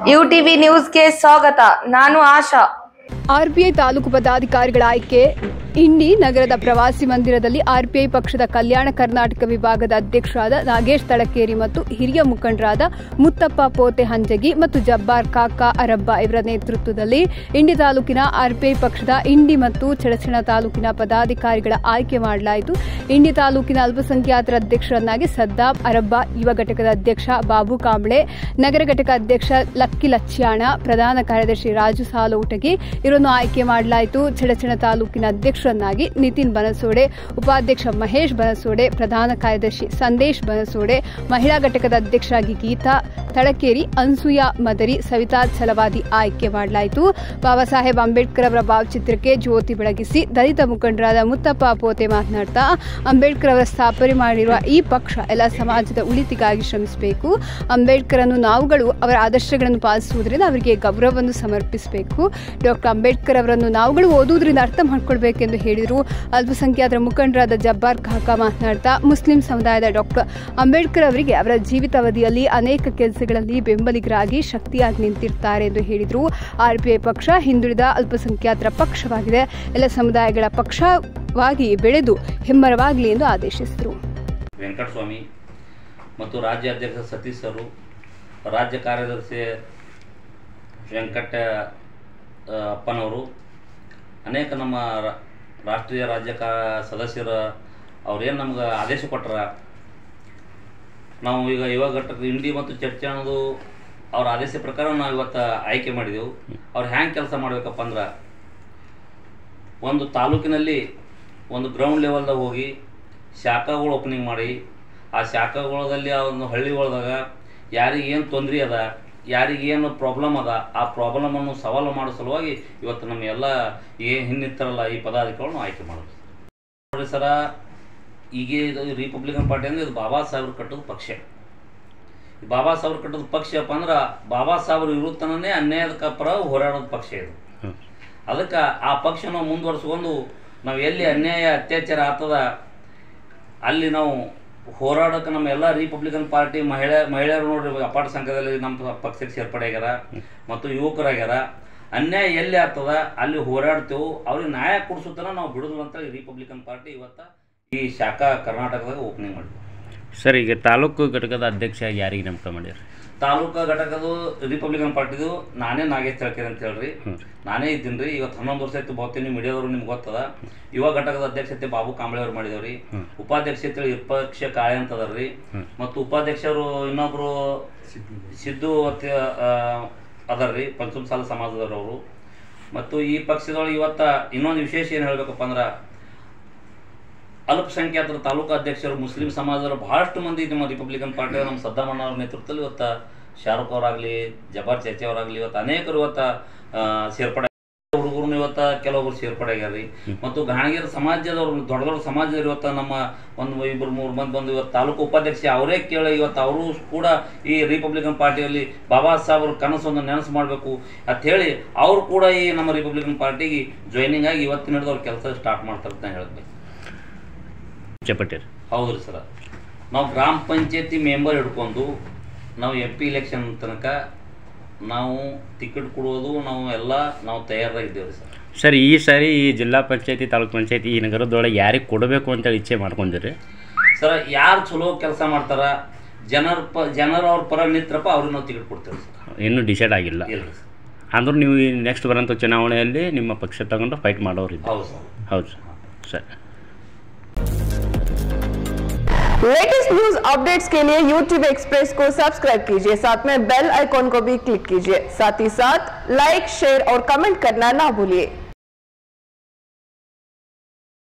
UTV ನ್ಯೂಸ್ಗೆ ಸ್ವಾಗತ. ನಾನು ಆಶಾ. ಆರ್ಪಿಐ ತಾಲೂಕು ಪದಾಧಿಕಾರಿಗಳ ಆಯ್ಕೆ. ಇಂಡಿ ನಗರದ ಪ್ರವಾಸಿ ಮಂದಿರದಲ್ಲಿ ಆರ್ಪಿಐ ಪಕ್ಷದ ಕಲ್ಯಾಣ ಕರ್ನಾಟಕ ವಿಭಾಗದ ಅಧ್ಯಕ್ಷರಾದ ನಾಗೇಶ್ ತಳಕೇರಿ ಮತ್ತು ಹಿರಿಯ ಮುಖಂಡರಾದ ಮುತ್ತಪ್ಪ ಪೋತೆ ಹಂಜಗಿ ಮತ್ತು ಜಬ್ಬಾರ್ ಕಾಕಾ ಅರಬ್ಬ ಇವರ ನೇತೃತ್ವದಲ್ಲಿ ಇಂಡಿ ತಾಲೂಕಿನ ಆರ್ಪಿಐ ಪಕ್ಷದ ಇಂಡಿ ಮತ್ತು ಚಡಚಣ ತಾಲೂಕಿನ ಪದಾಧಿಕಾರಿಗಳ ಆಯ್ಕೆ ಮಾಡಲಾಯಿತು. ಇಂಡಿ ತಾಲೂಕಿನ ಅಲ್ಪಸಂಖ್ಯಾತರ ಅಧ್ಯಕ್ಷರನ್ನಾಗಿ ಸದ್ದಾಂ ಅರಬ್ಬ, ಯುವ ಘಟಕದ ಅಧ್ಯಕ್ಷ ಬಾಬು ಕಾಂಬ್ಳೆ, ನಗರ ಘಟಕ ಅಧ್ಯಕ್ಷ ಲಕ್ಕಿ ಲಚ್ಯಾಣ, ಪ್ರಧಾನ ಕಾರ್ಯದರ್ಶಿ ರಾಜು ಸಾಲೋಟಗಿ ಇವರನ್ನು ಆಯ್ಕೆ ಮಾಡಲಾಯಿತು. ಚಡಚಣ ತಾಲೂಕಿನ ಅಧ್ಯಕ್ಷರನ್ನಾಗಿ ನಿತಿನ್ ಬನಸೋಡೆ, ಉಪಾಧ್ಯಕ್ಷ ಮಹೇಶ್ ಬನಸೋಡೆ, ಪ್ರಧಾನ ಕಾರ್ಯದರ್ಶಿ ಸಂದೇಶ್ ಬನಸೋಡೆ, ಮಹಿಳಾ ಘಟಕದ ಅಧ್ಯಕ್ಷರಾಗಿ ಗೀತಾ ತಳಕೇರಿ, ಅನ್ಸೂಯ ಮದರಿ, ಸವಿತಾ ಛಲವಾದಿ ಆಯ್ಕೆ ಮಾಡಲಾಯಿತು. ಬಾಬಾ ಸಾಹೇಬ್ ಅಂಬೇಡ್ಕರ್ ಅವರ ಭಾವಚಿತ್ರಕ್ಕೆ ಜ್ಯೋತಿ ಬೆಳಗಿಸಿ ದಲಿತ ಮುಖಂಡರಾದ ಮುತ್ತಪ್ಪ ಪೋತೆ ಮಾತನಾಡ್ತಾ, ಅಂಬೇಡ್ಕರ್ ಅವರ ಸ್ಥಾಪನೆ ಮಾಡಿರುವ ಈ ಪಕ್ಷ ಎಲ್ಲ ಸಮಾಜದ ಉಳಿತಿಗಾಗಿ ಶ್ರಮಿಸಬೇಕು. ಅಂಬೇಡ್ಕರ್ ಅನ್ನು ನಾವುಗಳು ಅವರ ಆದರ್ಶಗಳನ್ನು ಪಾಲಿಸುವುದರಿಂದ ಅವರಿಗೆ ಗೌರವವನ್ನು ಸಮರ್ಪಿಸಬೇಕು. ಡಾಕ್ಟರ್ ಅಂಬೇಡ್ಕರ್ ಅವರನ್ನು ನಾವುಗಳು ಓದುವುದರಿಂದ ಅರ್ಥ ಮಾಡಿಕೊಳ್ಬೇಕೆಂದು ಹೇಳಿದರು. ಅಲ್ಪಸಂಖ್ಯಾತರ ಮುಖಂಡರಾದ ಜಬ್ಬಾರ್ ಕಾಕಾ ಮಾತನಾಡ್ತಾ, ಮುಸ್ಲಿಂ ಸಮುದಾಯದ ಡಾಕ್ಟರ್ ಅಂಬೇಡ್ಕರ್ ಅವರಿಗೆ ಅವರ ಜೀವಿತಾವಧಿಯಲ್ಲಿ ಅನೇಕ ಕೆಲಸಗಳಲ್ಲಿ ಬೆಂಬಲಿಗರಾಗಿ ಶಕ್ತಿಯಾಗಿ ನಿಂತಿರ್ತಾರೆ ಎಂದು ಹೇಳಿದರು. ಆರ್ಪಿಐ ಪಕ್ಷ ಹಿಂದುಳಿದ ಅಲ್ಪಸಂಖ್ಯಾತರ ಪಕ್ಷವಾಗಿದೆ. ಎಲ್ಲ ಸಮುದಾಯಗಳ ಪಕ್ಷವಾಗಿ ಬೆಳೆದು ಹೆಮ್ಮರವಾಗಲಿ ಎಂದು ಆದೇಶಿಸಿದರು. ವೆಂಕಟಸ್ವಾಮಿ ಮತ್ತು ರಾಜ್ಯಾಧ್ಯಕ್ಷ ಸತೀಶ್ ಅವರು, ರಾಜ್ಯ ಕಾರ್ಯದರ್ಶಿ ವೆಂಕಟ ಅಪ್ಪನವರು, ಅನೇಕ ನಮ್ಮ ರಾಷ್ಟ್ರೀಯ ರಾಜ್ಯ ಸದಸ್ಯರ ಅವ್ರೇನು ನಮ್ಗೆ ಆದೇಶ ಕೊಟ್ಟರ, ನಾವು ಈಗ ಯುವ ಘಟಕ ಇಂಡಿ ಮತ್ತು ಚರ್ಚಣದು ಅವ್ರ ಆದೇಶ ಪ್ರಕಾರ ನಾವು ಇವತ್ತು ಆಯ್ಕೆ ಮಾಡಿದೆವು. ಅವ್ರು ಹ್ಯಾಂಗೆ ಕೆಲಸ ಮಾಡಬೇಕಪ್ಪ ಅಂದ್ರೆ, ಒಂದು ತಾಲೂಕಿನಲ್ಲಿ ಒಂದು ಗ್ರೌಂಡ್ ಲೆವೆಲ್ದಾಗ ಹೋಗಿ ಶಾಖೆಗಳು ಓಪನಿಂಗ್ ಮಾಡಿ, ಆ ಶಾಖೆಗಳಲ್ಲಿ ಆ ಒಂದು ಹಳ್ಳಿಗಳದಾಗ ಯಾರಿಗೇನು ತೊಂದರೆ ಅದ, ಯಾರಿಗೇನು ಪ್ರಾಬ್ಲಮ್ ಅದ, ಆ ಪ್ರಾಬ್ಲಮನ್ನು ಸವಾಲು ಮಾಡೋ ಸಲುವಾಗಿ ಇವತ್ತು ನಮ್ಮ ಎಲ್ಲ ಹಿಂದಿರ್ತಾರಲ್ಲ ಈ ಪದಾಧಿಕಾರಿಗಳನ್ನು ಆಯ್ಕೆ ಮಾಡೋದು. ನೋಡಿ ಸರ, ಈಗ ಇದು ರಿಪಬ್ಲಿಕನ್ ಪಾರ್ಟಿ ಅಂದರೆ ಇದು ಬಾಬಾ ಸಾಹೇಬ್ರು ಕಟ್ಟೋದು ಪಕ್ಷ. ಬಾಬಾ ಸಾಹೇಬ್ರು ಕಟ್ಟೋದು ಪಕ್ಷಪ್ಪ ಅಂದ್ರೆ ಬಾಬಾ ಸಾಹೇಬ್ರು ಇರುತ್ತನೇ ಅನ್ಯಾಯದ ಪರ ಹೋರಾಡೋದು ಪಕ್ಷ ಇದು. ಅದಕ್ಕೆ ಆ ಪಕ್ಷ ನಾವು ಮುಂದುವರ್ಸ್ಕೊಂಡು ನಾವು ಎಲ್ಲಿ ಅನ್ಯಾಯ ಅತ್ಯಾಚಾರ ಆಗ್ತದ ಅಲ್ಲಿ ನಾವು ಹೋರಾಡೋಕೆ ನಮ್ಮ ಎಲ್ಲ ರಿಪಬ್ಲಿಕನ್ ಪಾರ್ಟಿ ಮಹಿಳೆಯರು ನೋಡ್ರಿ ಅಪಾರ ಸಂಖ್ಯೆಯಲ್ಲಿ ನಮ್ಮ ಪಕ್ಷಕ್ಕೆ ಸೇರ್ಪಡೆ ಆಗ್ಯಾರ ಮತ್ತು ಯುವಕರಾಗ್ಯಾರ. ಅನ್ಯಾಯ ಎಲ್ಲಿ ಆಗ್ತದ ಅಲ್ಲಿ ಹೋರಾಡ್ತೇವೆ, ಅವ್ರಿಗೆ ನ್ಯಾಯ ಕೊಡಿಸುತ್ತಾನ ನಾವು ಬಿಡೋದು ಅಂತ ರಿಪಬ್ಲಿಕನ್ ಪಾರ್ಟಿ ಇವತ್ತು ಈ ಶಾಖಾ ಕರ್ನಾಟಕದಾಗ ಓಪನಿಂಗ್ ಮಾಡಿದ್ವಿ. ಸರ್, ಈಗ ತಾಲೂಕು ಘಟಕದ ಅಧ್ಯಕ್ಷ ಯಾರಿಗೆ ನೇಮಕ ಮಾಡ್ಯಾರ? ತಾಲೂಕು ಘಟಕದು ರಿಪಬ್ಲಿಕನ್ ಪಾರ್ಟಿದು ನಾನೇ ನಾಗೇಶ್ ತಳಕೇರಿ ಅಂತ ಹೇಳ್ರಿ, ನಾನೇ ಇದ್ದೀನಿ ರೀ. ಇವತ್ತು 11 ವರ್ಷ ಆಯ್ತು ಬಹುತೇಕ ಮೀಡಿಯಾದವರು ನಿಮ್ಗೆ ಗೊತ್ತದ. ಯುವ ಘಟಕದ ಅಧ್ಯಕ್ಷತೆ ಬಾಬು ಕಾಂಬ್ಳೆ ಅವ್ರು ಮಾಡಿದವ್ರಿ. ಉಪಾಧ್ಯಕ್ಷತೆ ವಿಪಕ್ಷ ಕಾಳೆ ಅಂತ ಅದಾರ್ರಿ. ಮತ್ತು ಉಪಾಧ್ಯಕ್ಷರು ಇನ್ನೊಬ್ರು ಸಿದ್ದು ಅದಾರ್ರಿ, ಪಂಚಮಸಾಲ ಸಮಾಜದವರು. ಮತ್ತು ಈ ಪಕ್ಷದೊಳಗೆ ಇವತ್ತು ಇನ್ನೊಂದು ವಿಶೇಷ ಏನು ಹೇಳಬೇಕಪ್ಪ ಅಂದ್ರೆ, ಅಲ್ಪಸಂಖ್ಯಾತರ ತಾಲೂಕು ಅಧ್ಯಕ್ಷರು ಮುಸ್ಲಿಂ ಸಮಾಜದವರು ಬಹಳಷ್ಟು ಮಂದಿ ನಮ್ಮ ರಿಪಬ್ಲಿಕನ್ ಪಾರ್ಟಿ ನಮ್ಮ ಸದ್ದಾಂ ಅಣ್ಣ ಅವ್ರ ನೇತೃತ್ವದಲ್ಲಿ ಇವತ್ತು ಶಾರುಖ್ ಅವರಾಗಲಿ, ಜಬ್ಬಾರ್ ಚೇಚೆ ಅವರಾಗಲಿ, ಇವತ್ತು ಅನೇಕರು ಇವತ್ತು ಸೇರ್ಪಡೆ ಹುಡುಗರು ಇವತ್ತು ಕೆಲವೊಬ್ರು ಸೇರ್ಪಡೆ ಆಗ್ಯಾರ್ರಿ. ಮತ್ತು ಗಾಣಗಿರಿ ಸಮಾಜದವ್ರು ದೊಡ್ಡ ದೊಡ್ಡ ಸಮಾಜದವ್ರು ಇವತ್ತು ನಮ್ಮ ಒಂದು 2-3 ಮಂದಿ ಬಂದು ಇವತ್ತು ತಾಲೂಕು ಉಪಾಧ್ಯಕ್ಷ ಅವರೇ ಕೇಳಿ ಇವತ್ತು ಅವರು ಕೂಡ ಈ ರಿಪಬ್ಲಿಕನ್ ಪಾರ್ಟಿಯಲ್ಲಿ ಬಾಬಾ ಸಾಹೇಬ್ರ ಕನಸೊಂದು ನೆನಸು ಮಾಡಬೇಕು ಅಂತ ಹೇಳಿ ಅವರು ಕೂಡ ಈ ನಮ್ಮ ರಿಪಬ್ಲಿಕನ್ ಪಾರ್ಟಿಗೆ ಜಾಯ್ನಿಂಗ್ ಆಗಿ ಇವತ್ತಿನ ಹಿಡಿದು ಅವ್ರ ಕೆಲಸ ಸ್ಟಾರ್ಟ್ ಮಾಡ್ತಾರೆ ಅಂತ ಹೇಳಬೇಕು. ಹೌದ್ರಿ ಸರ, ನಾವು ಗ್ರಾಮ ಪಂಚಾಯತಿ ಮೆಂಬರ್ ಹಿಡ್ಕೊಂಡು ನಾವು MP ಇಲೆಕ್ಷನ್ ತನಕ ನಾವು ಟಿಕೆಟ್ ಕೊಡೋದು ನಾವು ತಯಾರಾಗಿದ್ದೇವೆ ಸರ್. ಸರ್, ಈ ಸಾರಿ ಈ ಜಿಲ್ಲಾ ಪಂಚಾಯತಿ ತಾಲೂಕು ಪಂಚಾಯತಿ ಈ ನಗರದೊಳಗೆ ಯಾರಿಗೆ ಕೊಡಬೇಕು ಅಂತೇಳಿ ಇಚ್ಛೆ ಮಾಡ್ಕೊಂಡಿರಿ? ಸರ್, ಯಾರು ಚಲೋ ಕೆಲಸ ಮಾಡ್ತಾರ, ಜನರ ಅವ್ರ ಪರ ನಿಂತ್ರಪ್ಪ ಅವ್ರಿಗೆ ನಾವು ಟಿಕೆಟ್ ಕೊಡ್ತೇವೆ ಸರ್. ಇನ್ನೂ ಡಿಸೈಡ್ ಆಗಿಲ್ಲ? ಇಲ್ಲ ಸರ್. ಅಂದ್ರೆ ನೀವು ಈ ನೆಕ್ಸ್ಟ್ ಬರೋಂಥ ಚುನಾವಣೆಯಲ್ಲಿ ನಿಮ್ಮ ಪಕ್ಷ ತಗೊಂಡು ಫೈಟ್ ಮಾಡೋರು? ಹೌದು ಸರ್. ಹೌದು ಸರ್. लेटेस्ट न्यूज अपडेट्स के लिए YouTube एक्सप्रेस को सब्सक्राइब कीजिए, साथ में बेल आइकॉन को भी क्लिक कीजिए। साथ ही साथ लाइक, शेयर और कमेंट करना ना भूलिए।